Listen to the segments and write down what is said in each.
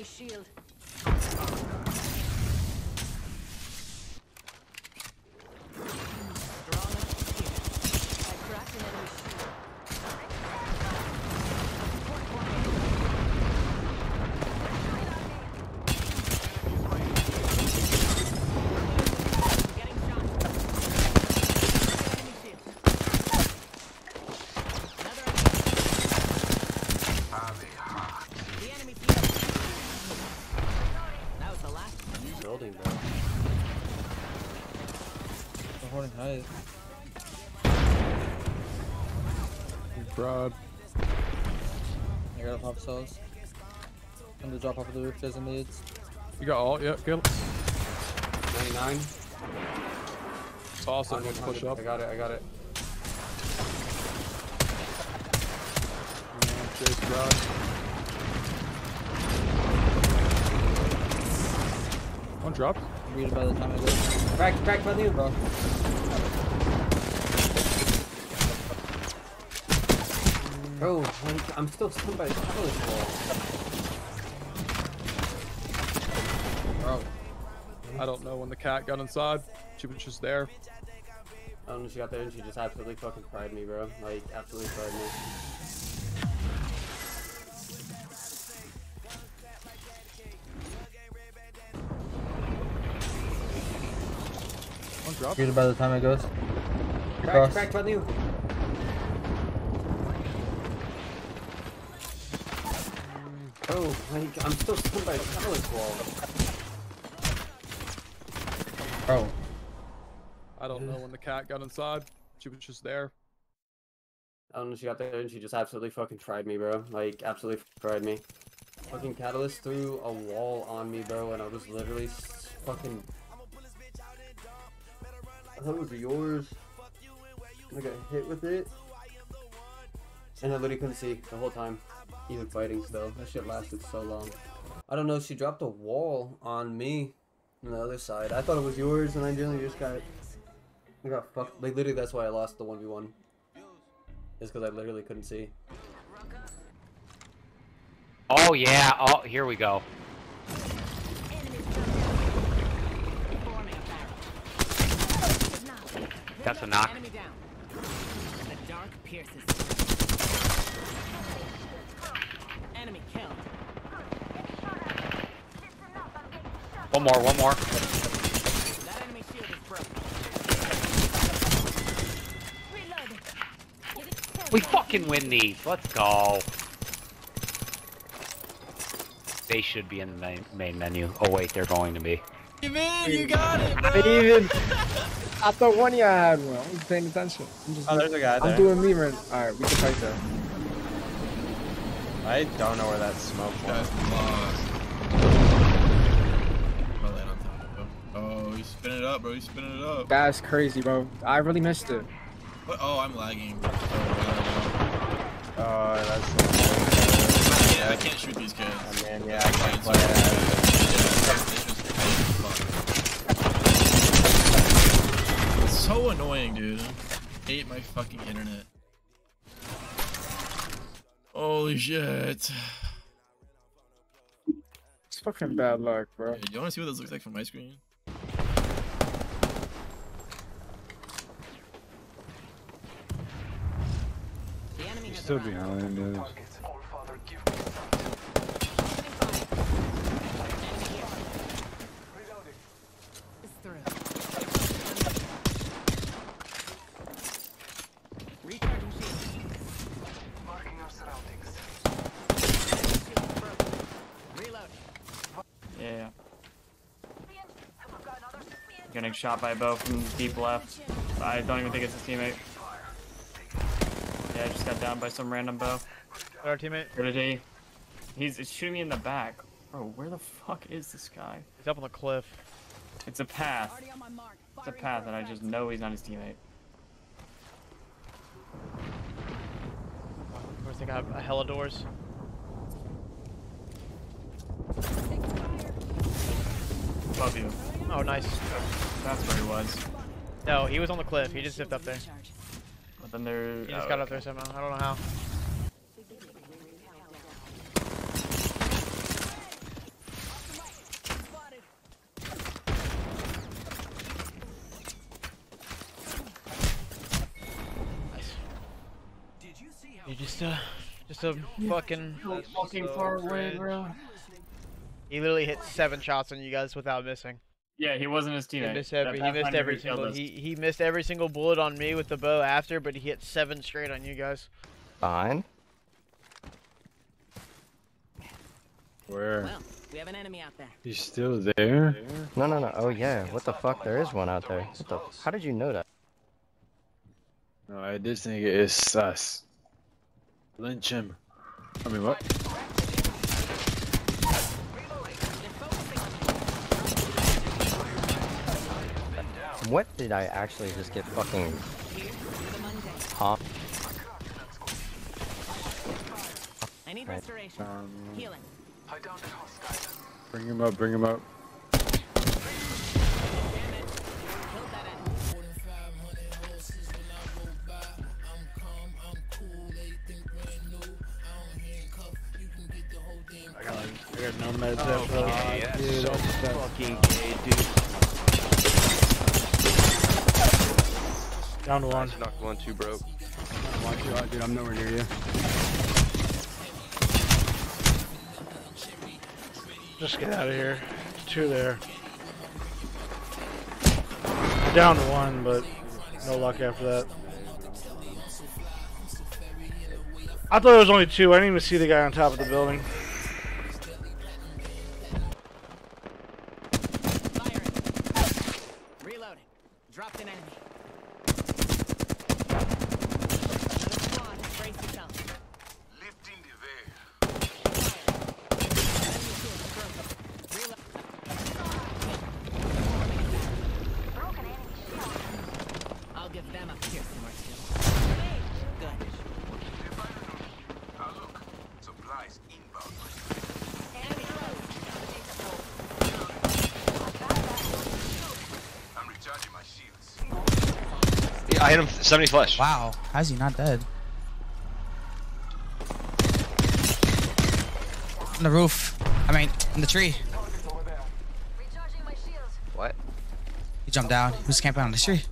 enemy shield. Building, bro. They're holding high. Broad. I got a pop cells. I'm gonna drop off of the roof. There's a needs. You got all? Yeah, kill. 99. Toss it. Push up. I got it. I got it. Chase broad. One dropped. Read it by the time I go. Crack by the bro. Bro, like, I'm still stunned by the catalyst wall. Bro. I don't know when the cat got inside. She was just there. I don't know, she got there and she just absolutely fucking fried me, bro. Like, absolutely fried me. One drop. Read it by the time it goes. Crack by the Bro, like, I'm still stunned by the catalyst wall. Bro. I don't know when the cat got inside. She was just there. I don't know, she got there and she just absolutely fucking fried me, bro. Like, absolutely fried me. Fucking catalyst threw a wall on me, bro, and I was literally fucking... I thought it was yours. I got hit with it. And I literally couldn't see the whole time. Even fighting still. That shit lasted so long. I don't know, she dropped a wall on me on the other side. I thought it was yours and I generally just got... I got fucked. Like, literally that's why I lost the 1v1. Is because I literally couldn't see. Oh yeah, oh here we go. That's a knock. One more. We fucking win these. Let's go. They should be in the main menu. Oh wait, they're going to be. Man, you got it, bro. I thought one of y'all had one. I was paying attention. Oh, there's a guy there. I'm doing me right. Alright, we can fight there. I don't know where that smoke was. Oh, he's spinning it up, bro. He's spinning it up. That's crazy, bro. I really missed it. But, oh, I'm lagging, bro. Oh, that's. I can't shoot these kids. I mean, yeah, I can't play that. It's so annoying, dude. I hate my fucking internet. Holy shit. It's fucking bad luck, bro. Yeah, do you want to see what this looks like from my screen? He's still behind us. Yeah. Getting shot by Bo from deep left. I don't even think it's his teammate. Yeah, I just got down by some random Bo. Our teammate. Where did he? He's shooting me in the back. Bro, where the fuck is this guy? He's up on the cliff. It's a path. It's a path and I just know he's not his teammate. I think I have a hella doors. Above you. Oh, nice. That's where he was. No, he was on the cliff. He just zipped up there. But then there. He just got up there somehow. I don't know how. just a fucking. Fucking far away, bro. He literally hit 7 shots on you guys without missing. Yeah, he wasn't his He teammate. missed every single. He missed every single bullet on me with the bow after, but he hit 7 straight on you guys. Fine. Where? Well, we have an enemy out there. He's still there? No, no, no. Oh yeah. What the fuck? There is one out there. What the? How did you know that? No, this nigga is sus. Lynch him. I mean, what? What did I actually just get fucking? Huh? I need restoration. Healing. Bring him up, bring him up. I got no meds after that. Dude, Dude, so fucking gay, dude. down to one. Knocked one, two broke. Watch you out, dude. I'm nowhere near you. Just get out of here. There's 2 there. Down to 1, but no luck after that. I thought it was only 2. I didn't even see the guy on top of the building. Reloading. Dropped an enemy. I'll give them a piercing or two. Good. Supplies inbound. I'm recharging my shields. Yeah, I hit him 70 flush. Wow, how's he not dead? On the roof. I mean, in the tree. What? He jumped down. He was camping on the tree.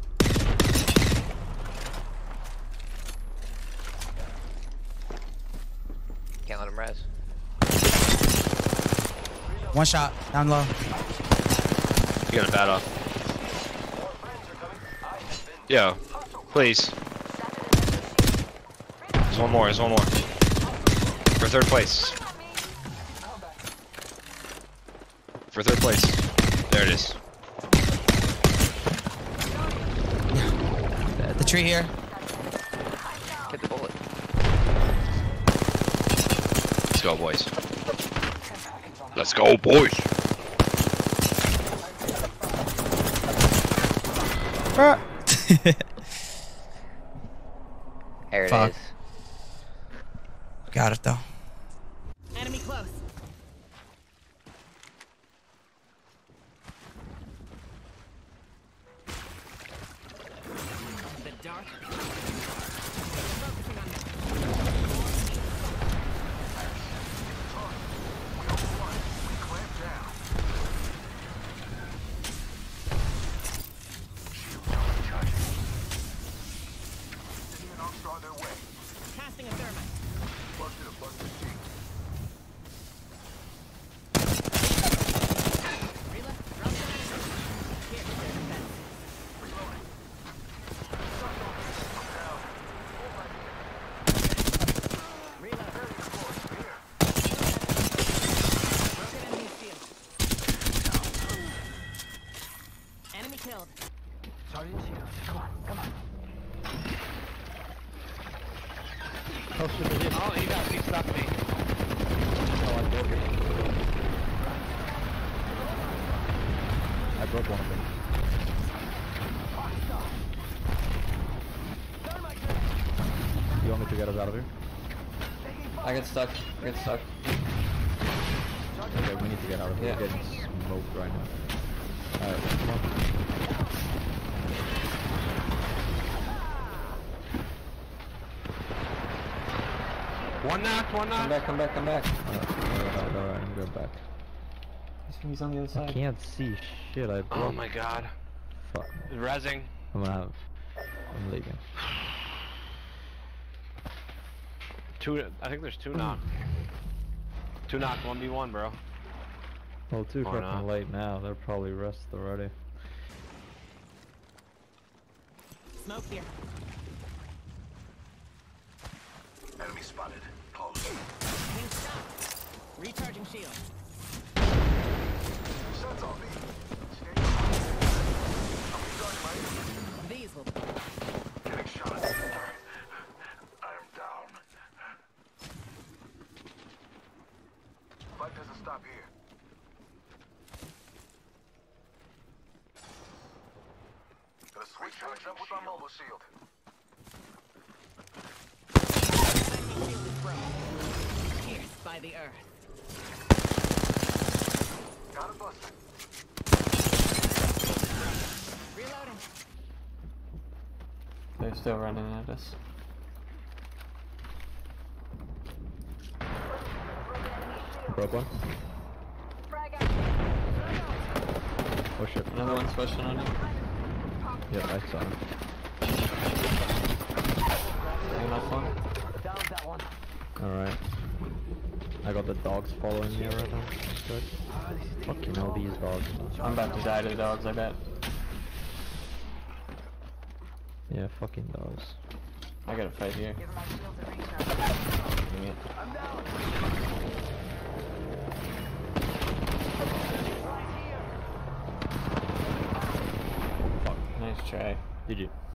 Can't let him res. 1 shot, down low. You got a bat off. Yo, please. There's one more, there's one more. For 3rd place. For 3rd place. There it is. The tree here. Get the bullet. Let's go, boys. Let's go, boys. There it Fuck. is. Got it though. Enemy close. The dark. Focusing on them. Casting a thermite. Reload. Drop the enemy. Here, there's a fence. Reload. Broken enemy shield. Enemy killed. Oh, he got me. Stop me. I broke one of them. You want me to get us out of here? I get stuck. I get stuck. Okay, we need to get out of here. Yeah. We're getting smoked right now. Alright, come on. One knock, one knock. Come back, come back, come back. Alright, I'm going back. He's on the other I side. can't see shit, I broke. Oh my god. Fuck. Rezzing. I'm leaving. I think there's 2 knock. 2 knock, 1v1, bro. Well, too Or fucking not. late now. They're probably rested already. Smoke here. Enemy spotted. Close. Wing stop. Recharging shield. Shots on me. Stay I'm recharging my enemy. These will. Getting shot. I am down. Fight doesn't stop here. Gonna switch charge up with my mobile shield. Shield is broken. Pierced by the earth. Got a buster. Reloading. They're still running at us. Broke one. Oh shit. Another one's pushing on you. Yep, I saw him. Last one. Alright. I got the dogs following me right now. Good. Fucking hell, these dogs. I'm about to die to the dogs, I bet. Yeah, fucking dogs. I gotta fight here. Dang it. Fuck, nice try. GG.